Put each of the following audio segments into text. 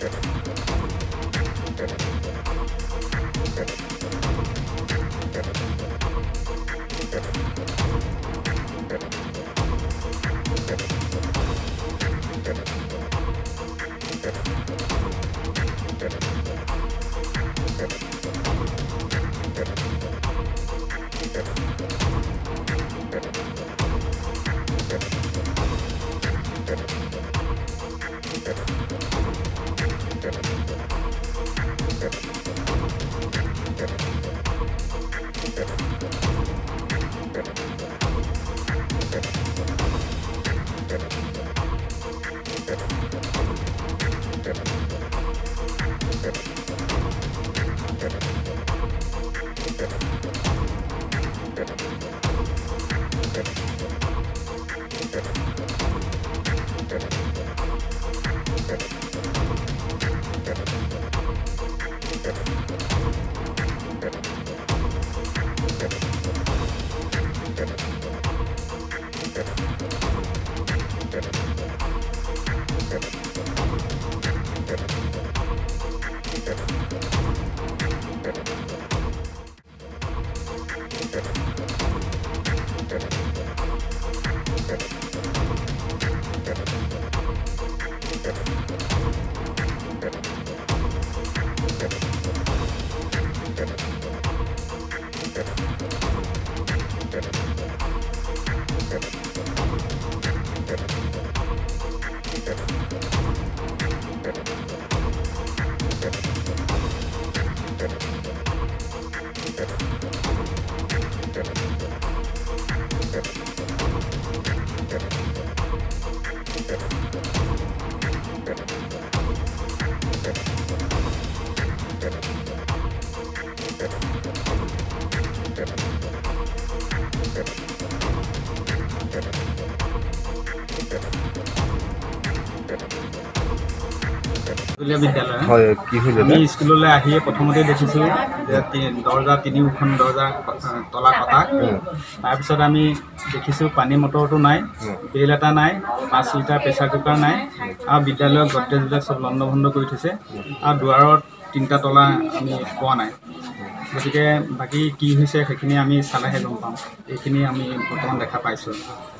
বিদ্যালয় আমি স্কুললৈ আহিয়ে প্ৰথমতে দেখিছোঁ যে দৰ্জা তিনিওখন দৰ্জা তলা কটা। তাৰপিছত আমি দেখিছোঁ পানী মটৰটো নাই, বেল এটা নাই, 5 লিটাৰ প্ৰেছাৰ কুকাৰ নাই, আৰু বিদ্যালয়ৰ গডৰেজবিলাক চব লণ্ড ভণ্ড কৰি থৈছে, আৰু দুৱাৰত 3টা তলা আমি পোৱা নাই। গতিকে বাকী কি হৈছে সেইখিনি আমি চালেহে গম পাম। এইখিনি আমি বৰ্তমান দেখা পাইছোঁ।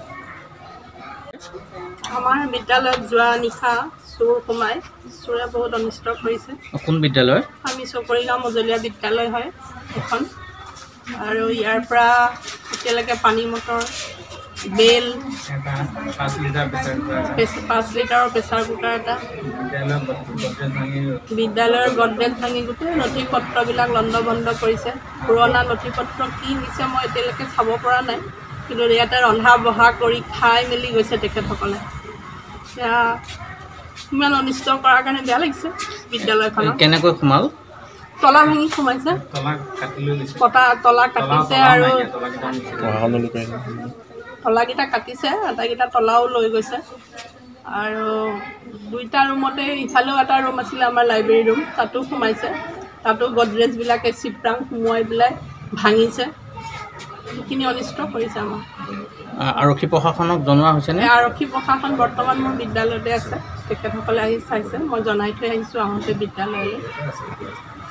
আমাৰ বিদ্যালয়ত যোৱা নিশা চোৰ সোমাই চোৰে বহুত অনিষ্ট কৰিছে। কোন বিদ্যালয়? আমি চকৰিগাঁও মজলীয়া বিদ্যালয় হয় এখন, আৰু ইয়াৰ পৰা এতিয়ালৈকে পানী মটৰ, বেল, 5 লিটাৰ 5 লিটাৰৰ প্ৰেছাৰ কুকাৰ এটা, বিদ্যালয়ৰ গডৰেজ ভাঙি গোটেই নথি পত্ৰবিলাক লণ্ড ভণ্ড কৰিছে। পুৰণা নথি পত্ৰ কি নিছে মই এতিয়ালৈকে চাব পৰা নাই, কিন্তু ইয়াতে ৰন্ধা বঢ়া কৰি খাই মেলি গৈছে তেখেতসকলে। এতিয়া ইমান অনিষ্ট কৰাৰ কাৰণে বেয়া লাগিছে। বিদ্যালয়খনত কেনেকৈ সোমাল? তলা ভাঙি সোমাইছে, তলা কাটিছে, আৰু তলাকেইটা কাটিছে, আটাইকেইটা তলাও লৈ গৈছে। আৰু 2টা ৰুমতে, ইফালেও এটা ৰুম আছিলে আমাৰ লাইব্ৰেৰী ৰুম, তাতো সোমাইছে। তাতো গডৰেজবিলাকে চিপৰাং সোমোৱাই পেলাই ভাঙিছে। সেইখিনি অনিষ্ট কৰিছে আমাৰ। আৰক্ষী প্ৰশাসনক জনোৱা হৈছেনে? আৰক্ষী প্ৰশাসন বৰ্তমান মোৰ বিদ্যালয়তে আছে, তেখেতসকলে আহি চাইছে। মই জনাই থৈ আহিছোঁ আহোঁতে বিদ্যালয়লৈ।